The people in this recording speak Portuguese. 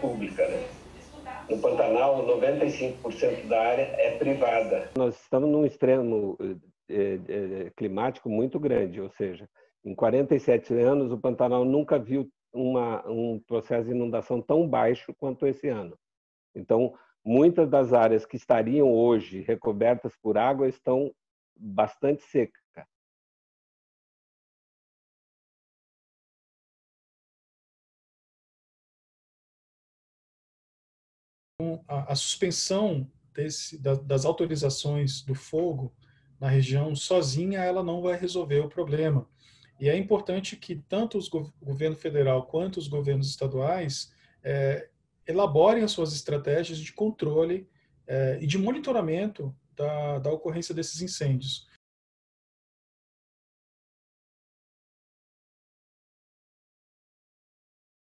pública, né? No Pantanal, 95% da área é privada. Nós estamos num extremo climático muito grande, ou seja, em 47 anos o Pantanal nunca viu um processo de inundação tão baixo quanto esse ano. Então, muitas das áreas que estariam hoje recobertas por água estão bastante secas. A suspensão das autorizações do fogo na região sozinha ela não vai resolver o problema. E é importante que tanto o governo federal quanto os governos estaduais elaborem as suas estratégias de controle e de monitoramento da ocorrência desses incêndios.